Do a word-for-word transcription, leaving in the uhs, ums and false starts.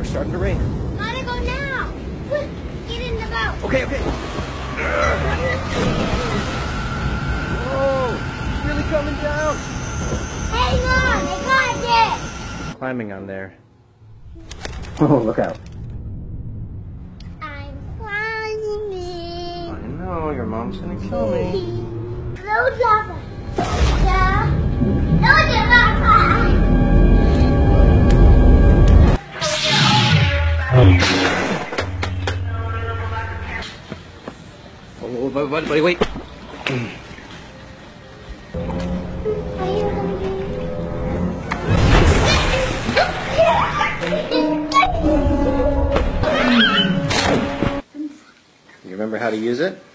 we're starting to rain. Gotta go now. Quick, get in the boat. Okay, okay. Whoa, it's really coming down. Hang on, I got it. Climbing on there. Oh, look out. I'm climbing. I know, your mom's gonna kill me. No lava. Yeah. No lava. Oh, wait, wait, wait, wait. You remember how to use it?